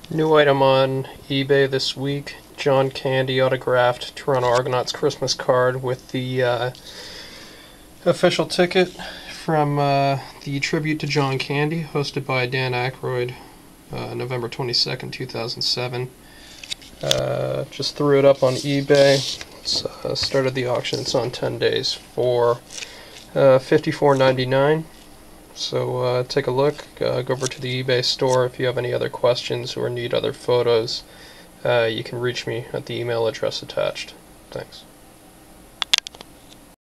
New item on eBay this week. John Candy autographed Toronto Argonauts Christmas card with the official ticket from the Tribute to John Candy, hosted by Dan Aykroyd, November 22nd, 2007. Just threw it up on eBay. It's, started the auction. It's on 10 days for $54.99. So take a look. Go over to the eBay store. If you have any other questions or need other photos, you can reach me at the email address attached. Thanks.